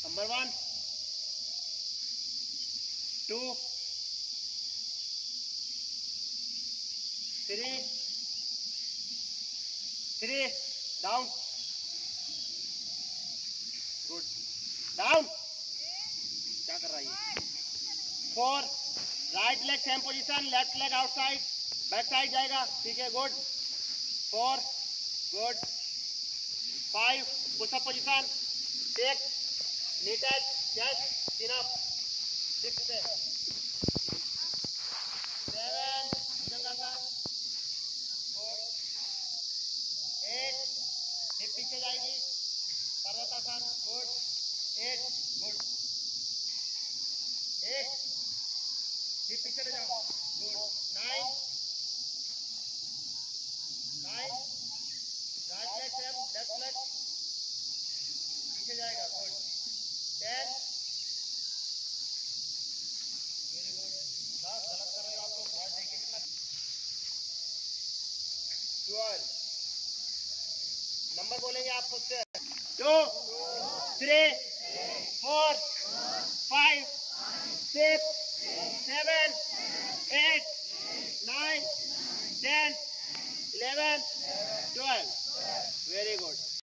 number 1 2 3 down good down क्या कर रहा है 4 right leg same position left leg outside back side जाएगा ठीक है good 4 good 5 pushup position 6 knee touch chest chin up 6 7 Bhujangasana 8 hip पीछे जाएगी पर्वतासन गुड 8 गुड 8 हिप पीछे ले जाओ good 9 right leg same left leg पीछे जाएगा गुड 10 वेरी गुड बस गलत कर रहे हो आपको बहुत देखिए कितना 12 नंबर बोलेंगे आप खुद से 2 3 4 5 6 7 8 9 10 11 12 वेरी गुड